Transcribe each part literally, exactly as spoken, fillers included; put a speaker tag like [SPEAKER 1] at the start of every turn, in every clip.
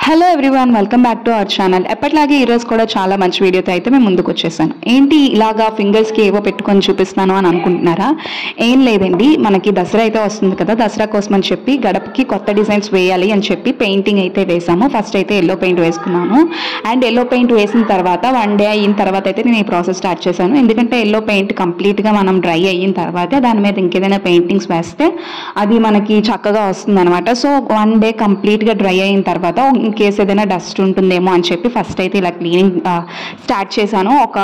[SPEAKER 1] Hello everyone, welcome back to our channel. ఎప్పటిలాగే ఈరోజు కూడా చాలా మంచి వీడియోతో అయితే మేము ముందుకు వచ్చేసాను. ఏంటి ఇలాగా ఫింగర్స్కి ఏవో పెట్టుకొని చూపిస్తాను అని అనుకుంటున్నారా? ఏం లేదండి, మనకి దసరా అయితే వస్తుంది కదా, దసరా కోసం అని చెప్పి గడపకి కొత్త డిజైన్స్ వేయాలి అని చెప్పి పెయింటింగ్ అయితే వేసాము. ఫస్ట్ అయితే ఎల్లో పెయింట్ వేసుకున్నాను. అండ్ ఎల్లో పెయింట్ వేసిన తర్వాత వన్ డే అయిన తర్వాత అయితే నేను ఈ ప్రాసెస్ స్టార్ట్ చేశాను. ఎందుకంటే ఎల్లో పెయింట్ కంప్లీట్గా మనం డ్రై అయిన తర్వాత దాని మీద ఇంకేదైనా పెయింటింగ్స్ వేస్తే అది మనకి చక్కగా వస్తుంది అనమాట. సో వన్ డే కంప్లీట్గా డ్రై అయిన తర్వాత ఇన్ కేస్ ఏదైనా డస్ట్ ఉంటుందేమో అని చెప్పి ఫస్ట్ అయితే ఇలా క్లీనింగ్ స్టార్ట్ చేశాను. ఒక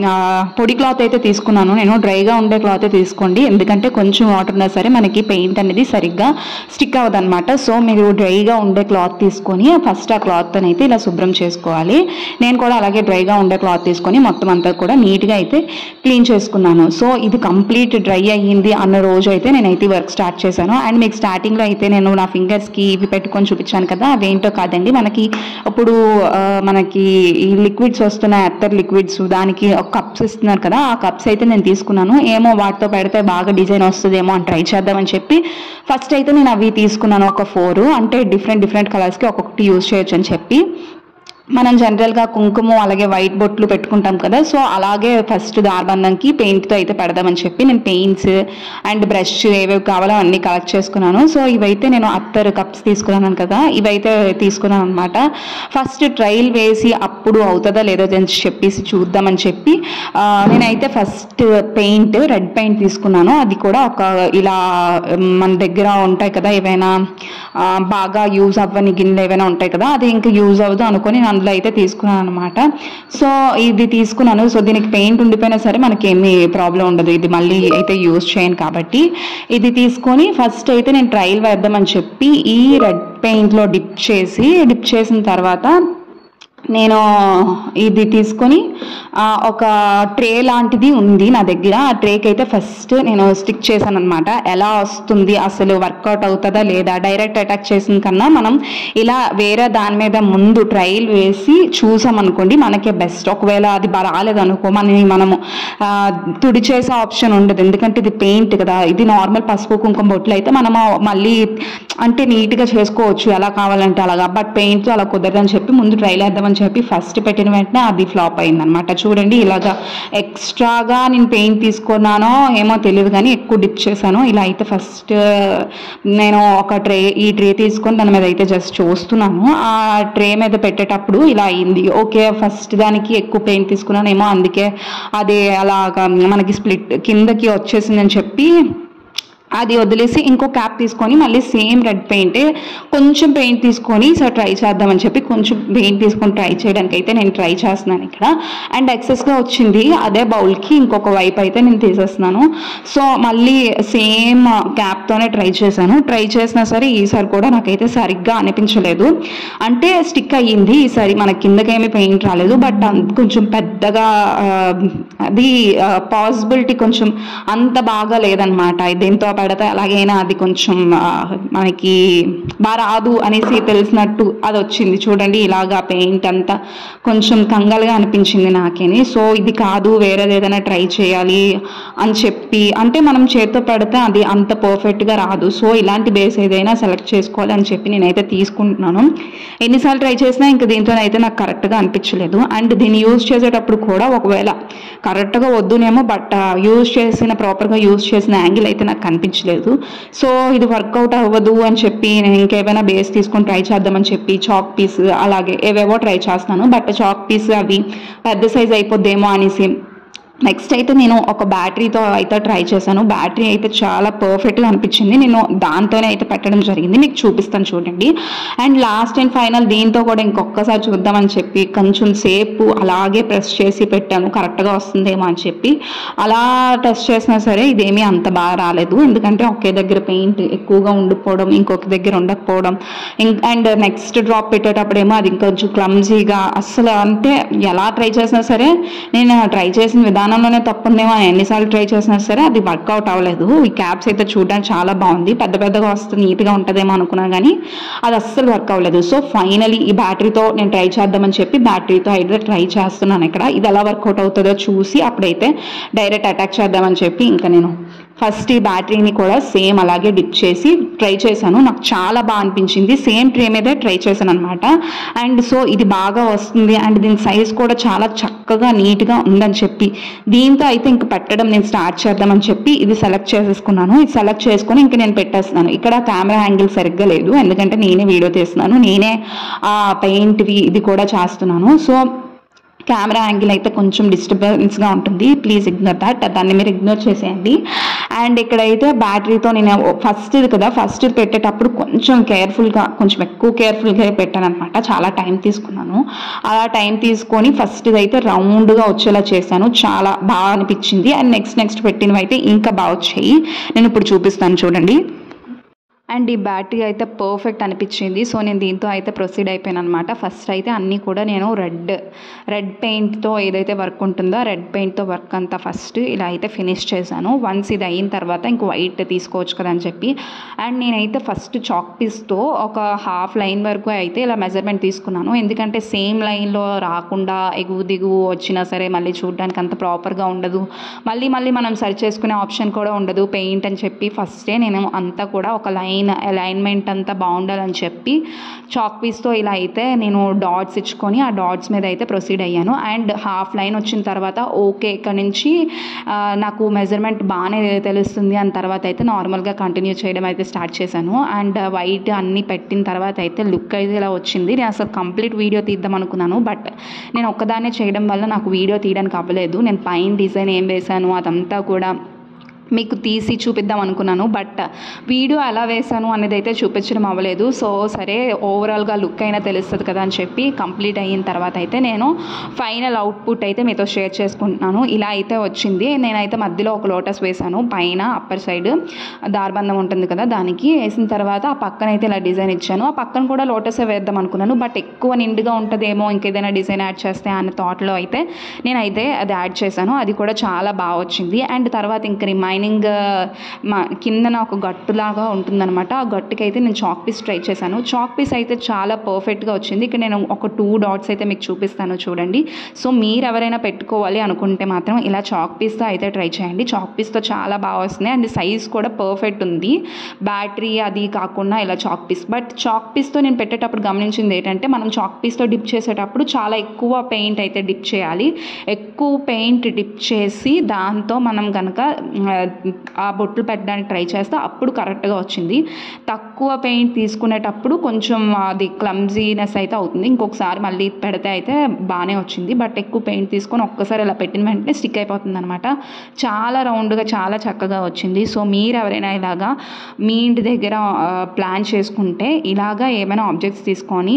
[SPEAKER 1] పొడి క్లాత్ అయితే తీసుకున్నాను నేను. డ్రైగా ఉండే క్లాత్ తీసుకోండి, ఎందుకంటే కొంచెం వాటర్ ఉన్నా సరే మనకి పెయింట్ అనేది సరిగ్గా స్టిక్ అవ్వదు అనమాట. సో మీరు డ్రైగా ఉండే క్లాత్ తీసుకొని ఫస్ట్ ఆ క్లాత్ అయితే ఇలా శుభ్రం చేసుకోవాలి. నేను కూడా అలాగే డ్రైగా ఉండే క్లాత్ తీసుకొని మొత్తం అంతా కూడా నీట్గా అయితే క్లీన్ చేసుకున్నాను. సో ఇది కంప్లీట్ డ్రై అయ్యింది అన్న రోజు అయితే నేనైతే వర్క్ స్టార్ట్ చేశాను. అండ్ మీకు స్టార్టింగ్లో అయితే నేను నా ఫింగర్స్కి ఇవి పెట్టుకొని చూపించాను కదా, అవేంటో కాదండి, మనకి ఇప్పుడు మనకి ఈ లిక్విడ్స్ వస్తున్నాయి, అత్తర్ లిక్విడ్స్, దానికి ఒక కప్స్ ఇస్తున్నారు కదా, ఆ కప్స్ అయితే నేను తీసుకున్నాను. ఏమో వాటితో పెడితే బాగా డిజైన్ వస్తుందేమో అని ట్రై చేద్దామని చెప్పి ఫస్ట్ అయితే నేను అవి తీసుకున్నాను. ఒక ఫోర్, అంటే డిఫరెంట్ డిఫరెంట్ కలర్స్కి ఒక్కొక్కటి యూజ్ చేయొచ్చు అని చెప్పి. మనం జనరల్గా కుంకుమ అలాగే వైట్ బొట్లు పెట్టుకుంటాం కదా, సో అలాగే ఫస్ట్ దారబంధంకి పెయింట్తో అయితే పెడదామని చెప్పి నేను పెయింట్స్ అండ్ బ్రష్ ఏవేవి కావాలో అన్నీ కలెక్ట్ చేసుకున్నాను. సో ఇవైతే నేను అత్తర్ కప్స్ తీసుకున్నాను కదా, ఇవైతే తీసుకున్నాను అనమాట. ఫస్ట్ ట్రయల్ వేసి అప్పుడు అవుతుందా లేదో అని చెప్పేసి చూద్దామని చెప్పి నేనైతే ఫస్ట్ పెయింట్ రెడ్ పెయింట్ తీసుకున్నాను. అది కూడా ఒక ఇలా మన దగ్గర ఉంటాయి కదా ఏవైనా బాగా యూజ్ అవ్వని గిన్నెలు ఏవైనా ఉంటాయి కదా, అది ఇంకా యూజ్ అవ్వదు అనుకొని అందులో అయితే తీసుకున్నాను అనమాట. సో ఇది తీసుకున్నాను. సో దీనికి పెయింట్ ఉండిపోయినా సరే మనకి ఏమీ ప్రాబ్లం ఉండదు, ఇది మళ్ళీ అయితే యూజ్ చేయను కాబట్టి. ఇది తీసుకొని ఫస్ట్ అయితే నేను ట్రయల్ వేద్దామని చెప్పి ఈ రెడ్ పెయింట్లో డిప్ చేసి డిప్ చేసిన తర్వాత నేను ఇది తీసుకొని ఒక ట్రే లాంటిది ఉంది నా దగ్గర. ఆ ట్రేకి అయితే ఫస్ట్ నేను స్టిక్ చేశాను అనమాట. ఎలా వస్తుంది, అసలు వర్కౌట్ అవుతుందా లేదా, డైరెక్ట్ అటాక్ చేసిన కన్నా మనం ఇలా వేరే దాని మీద ముందు ట్రయల్ వేసి చూసామనుకోండి మనకే బెస్ట్. ఒకవేళ అది రాలేదనుకో మనని మనము తుడి చేసే ఆప్షన్ ఉండదు, ఎందుకంటే ఇది పెయింట్ కదా. ఇది నార్మల్ పసుపు కుంకుమ బొట్లు అయితే మనము మళ్ళీ అంటే నీట్గా చేసుకోవచ్చు ఎలా కావాలంటే అలాగా. బట్ పెయింట్తో అలా కుదరదని చెప్పి ముందు ట్రయల్ వేద్దామని చెప్పి ఫస్ట్ పెట్టిన వెంటనే అది ఫ్లాప్ అయింది అనమాట. చూడండి ఇలాగా ఎక్స్ట్రాగా నేను పెయింట్ తీసుకున్నానో ఏమో తెలియదు కానీ ఎక్కువ డిప్ చేశాను. ఇలా అయితే ఫస్ట్ నేను ఒక ట్రే ఈ ట్రే తీసుకొని దాని మీద అయితే జస్ట్ చూస్తున్నాను. ఆ ట్రే మీద పెట్టేటప్పుడు ఇలా అయింది. ఓకే, ఫస్ట్ దానికి ఎక్కువ పెయింట్ తీసుకున్నాను ఏమో, అందుకే అది అలాగా మనకి స్ప్లిట్ కిందకి వచ్చేసిందని చెప్పి అది వదిలేసి ఇంకో క్యాప్ తీసుకొని మళ్ళీ సేమ్ రెడ్ పెయింట్ కొంచెం పెయింట్ తీసుకొని సో ట్రై చేద్దామని చెప్పి కొంచెం పెయింట్ తీసుకొని ట్రై చేయడానికి అయితే నేను ట్రై చేస్తున్నాను ఇక్కడ. అండ్ ఎక్సెస్గా వచ్చింది అదే బౌల్కి ఇంకొక వైపు అయితే నేను తీసేస్తున్నాను. సో మళ్ళీ సేమ్ క్యాప్తోనే ట్రై చేశాను. ట్రై చేసినా సరే ఈసారి కూడా నాకైతే సరిగ్గా అనిపించలేదు. అంటే స్టిక్ అయ్యింది ఈసారి, మన కిందకేమీ పెయింట్ రాలేదు. బట్ కొంచెం పెద్దగా అది పాసిబిలిటీ కొంచెం అంత బాగా లేదనమాట. దీంతో పెడితే అలాగైనా అది కొంచెం మనకి బాగా రాదు అనేసి తెలిసినట్టు అది వచ్చింది. చూడండి ఇలాగా పెయింట్ అంతా కొంచెం కంగలుగా అనిపించింది నాకేని. సో ఇది కాదు, వేరేది ఏదైనా ట్రై చేయాలి అని చెప్పి, అంటే మనం చేతితో పెడితే అది అంత పర్ఫెక్ట్గా రాదు. సో ఇలాంటి బేస్ ఏదైనా సెలెక్ట్ చేసుకోవాలి అని చెప్పి నేనైతే తీసుకుంటున్నాను. ఎన్నిసార్లు ట్రై చేసినా ఇంకా దీంతో అయితే నాకు కరెక్ట్గా అనిపించలేదు. అండ్ దీన్ని యూజ్ చేసేటప్పుడు కూడా ఒకవేళ కరెక్ట్గా వద్దునేమో, బట్ యూజ్ చేసిన ప్రాపర్గా యూజ్ చేసిన యాంగిల్ అయితే నాకు కనిపించలేదు. సో ఇది వర్కౌట్ అవ్వదు అని చెప్పి నేను ఇంకేమైనా బేస్ తీసుకొని ట్రై చేద్దామని చెప్పి చాక్ పీస్ అలాగే ఏవేవో ట్రై చేస్తాను. బట్ చాక్ పీస్ అవి పెద్ద సైజ్ అయిపోద్దేమో అనేసి నెక్స్ట్ అయితే నేను ఒక బ్యాటరీతో అయితే ట్రై చేశాను. బ్యాటరీ అయితే చాలా పర్ఫెక్ట్గా అనిపించింది. నేను దాంతోనే అయితే పెట్టడం జరిగింది, మీకు చూపిస్తాను చూడండి. అండ్ లాస్ట్ అండ్ ఫైనల్ దీంతో కూడా ఇంకొకసారి చూద్దామని చెప్పి కొంచెం సేపు అలాగే ప్రెస్ చేసి పెట్టాను, కరెక్ట్గా వస్తుందేమో అని చెప్పి. అలా టెస్ట్ చేసినా సరే ఇదేమీ అంత బాగా రాలేదు, ఎందుకంటే ఒకే దగ్గర పెయింట్ ఎక్కువగా ఉండిపోవడం, ఇంకొక దగ్గర ఉండకపోవడం. అండ్ నెక్స్ట్ డ్రాప్ పెట్టేటప్పుడేమో అది ఇంకొంచెం క్లమ్జీగా, అస్సలు అంటే ఎలా ట్రై చేసినా సరే నేను ట్రై చేసిన విధానం లోనే తప్పుందేమో అని ఎన్నిసార్లు ట్రై చేసినా సరే అది వర్కౌట్ అవ్వలేదు. ఈ క్యాప్స్ అయితే చూడడానికి చాలా బాగుంది, పెద్ద పెద్దగా వస్తుంది, నీట్గా ఉంటుందేమో అనుకున్నా కానీ అది అస్సలు వర్క్ అవ్వలేదు. సో ఫైనలీ ఈ బ్యాటరీతో నేను ట్రై చేద్దామని చెప్పి బ్యాటరీతో అయితే ట్రై చేస్తున్నాను ఇక్కడ. ఇది ఎలా వర్కౌట్ అవుతుందో చూసి అప్పుడైతే డైరెక్ట్ అటాక్ చేద్దామని చెప్పి ఇంకా నేను ఫస్ట్ ఈ బ్యాటరీని కూడా సేమ్ అలాగే డిప్ చేసి ట్రై చేశాను. నాకు చాలా బాగా అనిపించింది. సేమ్ ట్రే మీదే ట్రై చేశాను అనమాట. అండ్ సో ఇది బాగా వస్తుంది అండ్ దీని సైజ్ కూడా చాలా చక్కగా నీట్గా ఉందని చెప్పి దీంతో అయితే ఇంక పెట్టడం నేను స్టార్ట్ చేద్దామని చెప్పి ఇది సెలెక్ట్ చేసేసుకున్నాను. ఇది సెలెక్ట్ చేసుకొని ఇంక నేను పెట్టేస్తున్నాను. ఇక్కడ కెమెరా యాంగిల్ సరిగ్గా లేదు, ఎందుకంటే నేనే వీడియో తీస్తున్నాను, నేనే ఆ పెయింట్వి ఇది కూడా చేస్తున్నాను. సో కెమెరా యాంగిల్ అయితే కొంచెం డిస్టర్బెన్స్గా ఉంటుంది, ప్లీజ్ ఇగ్నోర్ దట్, దాన్ని మీరు ఇగ్నోర్ చేసేయండి. అండ్ ఇక్కడైతే బ్యాటరీతో నేను ఫస్ట్ ఇది కదా ఫస్ట్ ఇది పెట్టేటప్పుడు కొంచెం కేర్ఫుల్గా కొంచెం ఎక్కువ కేర్ఫుల్గా పెట్టాను అనమాట. చాలా టైం తీసుకున్నాను. అలా టైం తీసుకొని ఫస్ట్ ఇది అయితే రౌండ్గా వచ్చేలా చేశాను. చాలా బాగా అనిపించింది. అండ్ నెక్స్ట్ నెక్స్ట్ పెట్టినవి అయితే ఇంకా బాగా వచ్చాయి. నేను ఇప్పుడు చూపిస్తాను చూడండి. అండ్ ఈ బ్యాటరీ అయితే పర్ఫెక్ట్ అనిపించింది. సో నేను దీంతో అయితే ప్రొసీడ్ అయిపోయాను అనమాట. ఫస్ట్ అయితే అన్నీ కూడా నేను రెడ్ రెడ్ పెయింట్తో ఏదైతే వర్క్ ఉంటుందో రెడ్ పెయింట్తో వర్క్ అంతా ఫస్ట్ ఇలా అయితే ఫినిష్ చేశాను. వన్స్ ఇది అయిన తర్వాత ఇంక వైట్ తీసుకోవచ్చు కదా అని చెప్పి అండ్ నేనైతే ఫస్ట్ చాక్ పీస్తో ఒక హాఫ్ లైన్ వరకు అయితే ఇలా మెజర్మెంట్ తీసుకున్నాను. ఎందుకంటే సేమ్ లైన్లో రాకుండా ఎగువ దిగువ వచ్చినా సరే మళ్ళీ చూడడానికి అంత ప్రాపర్గా ఉండదు, మళ్ళీ మళ్ళీ మనం సర్చ్ చేసుకునే ఆప్షన్ కూడా ఉండదు పెయింట్ అని చెప్పి ఫస్టే నేను అంతా కూడా ఒక లైన్ అలైన్మెంట్ అంతా బాగుండాలని చెప్పి చాక్ పీస్తో ఇలా అయితే నేను డాట్స్ ఇచ్చుకొని ఆ డాట్స్ మీద అయితే ప్రొసీడ్ అయ్యాను. అండ్ హాఫ్ లైన్ వచ్చిన తర్వాత ఓకే ఇక్కడ నుంచి నాకు మెజర్మెంట్ బాగానే తెలుస్తుంది అని తర్వాత అయితే నార్మల్గా కంటిన్యూ చేయడం అయితే స్టార్ట్ చేశాను. అండ్ వైట్ అన్నీ పెట్టిన తర్వాత అయితే లుక్ అయితే ఇలా వచ్చింది. నేను అసలు కంప్లీట్ వీడియో తీద్దాం అనుకున్నాను, బట్ నేను ఒక్కదాన్నే చేయడం వల్ల నాకు వీడియో తీయడానికి అవ్వలేదు. నేను పైన డిజైన్ ఏం వేశాను అదంతా కూడా మీకు తీసి చూపిద్దాం అనుకున్నాను, బట్ వీడియో ఎలా వేసాను అనేది అయితే చూపించడం అవ్వలేదు. సో సరే ఓవరాల్గా లుక్ అయినా తెలుస్తుంది కదా అని చెప్పి కంప్లీట్ అయిన తర్వాత అయితే నేను ఫైనల్ అవుట్పుట్ అయితే మీతో షేర్ చేసుకుంటున్నాను. ఇలా అయితే వచ్చింది. నేనైతే మధ్యలో ఒక లోటస్ వేసాను, పైన అప్పర్ సైడ్ దారబంధం ఉంటుంది కదా దానికి వేసిన తర్వాత ఆ పక్కన అయితే ఇలా డిజైన్ ఇచ్చాను. ఆ పక్కన కూడా లోటసే వేద్దాం అనుకున్నాను, బట్ ఎక్కువ నిండుగా ఉంటుందేమో ఇంకేదైనా డిజైన్ యాడ్ చేస్తే అనే థాట్లో అయితే నేనైతే అది యాడ్ చేశాను. అది కూడా చాలా బాగా వచ్చింది. అండ్ తర్వాత ఇంక రిమైన్ మా కిందన ఒక గట్టులాగా ఉంటుందన్నమాట. ఆ గట్టుకి అయితే నేను చాక్ పీస్ ట్రై చేశాను. చాక్ పీస్ అయితే చాలా పర్ఫెక్ట్గా వచ్చింది. ఇక్కడ నేను ఒక టూ డాట్స్ అయితే మీకు చూపిస్తాను చూడండి. సో మీరు ఎవరైనా పెట్టుకోవాలి అనుకుంటే మాత్రం ఇలా చాక్ పీస్తో అయితే ట్రై చేయండి. చాక్ పీస్తో చాలా బాగా వస్తుంది అండ్ సైజ్ కూడా పర్ఫెక్ట్ ఉంది. బ్యాటరీ అది కాకుండా ఇలా చాక్ పీస్, బట్ చాక్ పీస్తో నేను పెట్టేటప్పుడు గమనించింది ఏంటంటే మనం చాక్ పీస్తో డిప్ చేసేటప్పుడు చాలా ఎక్కువ పెయింట్ అయితే డిప్ చేయాలి. ఎక్కువ పెయింట్ డిప్ చేసి దాంతో మనం కనుక ఆ బొట్లు పెట్టడానికి ట్రై చేస్తే అప్పుడు కరెక్ట్గా వచ్చింది. తక్కువ పెయింట్ తీసుకునేటప్పుడు కొంచెం అది క్లమ్జీనెస్ అయితే అవుతుంది. ఇంకొకసారి మళ్ళీ పెడితే అయితే బాగానే వచ్చింది, బట్ ఎక్కువ పెయింట్ తీసుకొని ఒక్కసారి ఇలా పెట్టిన వెంటనే స్టిక్ అయిపోతుంది అనమాట. చాలా రౌండ్గా చాలా చక్కగా వచ్చింది. సో మీరు ఎవరైనా ఇలాగా మీ ఇంటి దగ్గర ప్లాన్ చేసుకుంటే ఇలాగా ఏమైనా ఆబ్జెక్ట్స్ తీసుకొని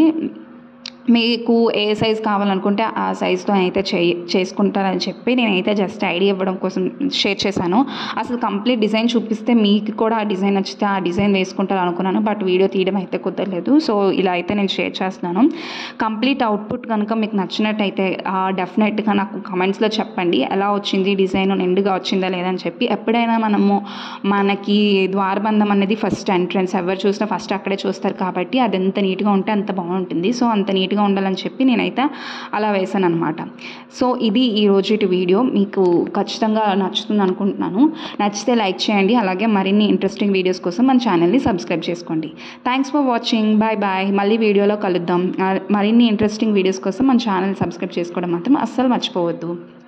[SPEAKER 1] మీకు ఏ సైజ్ కావాలనుకుంటే ఆ సైజ్తో అయితే చే చేసుకుంటారని చెప్పి నేనైతే జస్ట్ ఐడియా ఇవ్వడం కోసం షేర్ చేశాను. అసలు కంప్లీట్ డిజైన్ చూపిస్తే మీకు కూడా ఆ డిజైన్ నచ్చితే ఆ డిజైన్ వేసుకుంటారు అనుకున్నాను, బట్ వీడియో తీయడం అయితే కుదరలేదు. సో ఇలా అయితే నేను షేర్ చేస్తున్నాను. కంప్లీట్ అవుట్పుట్ కనుక మీకు నచ్చినట్టయితే డెఫినెట్గా నాకు కమెంట్స్లో చెప్పండి ఎలా వచ్చింది, డిజైన్ నిండుగా వచ్చిందా లేదని చెప్పి. ఎప్పుడైనా మనము మనకి ద్వారబంధం అనేది ఫస్ట్ ఎంట్రన్స్, ఎవరు చూసినా ఫస్ట్ అక్కడే చూస్తారు కాబట్టి అది ఎంత నీట్గా ఉంటే అంత బాగుంటుంది. సో అంత నీట్గా ఉండాలని చెప్పి నేనైతే అలా వేసాను అనమాట. సో ఇది ఈ రోజు వీడియో మీకు ఖచ్చితంగా నచ్చుతుంది అనుకుంటున్నాను. నచ్చితే లైక్ చేయండి, అలాగే మరిన్ని ఇంట్రెస్టింగ్ వీడియోస్ కోసం మన ఛానల్ని సబ్స్క్రైబ్ చేసుకోండి. Thanks for watching, bye bye. మళ్ళీ వీడియోలో కలుద్దాం. మరిన్ని ఇంట్రెస్టింగ్ వీడియోస్ కోసం మన ఛానల్ సబ్స్క్రైబ్ చేసుకోవడం మాత్రం అస్సలు మర్చిపోవద్దు.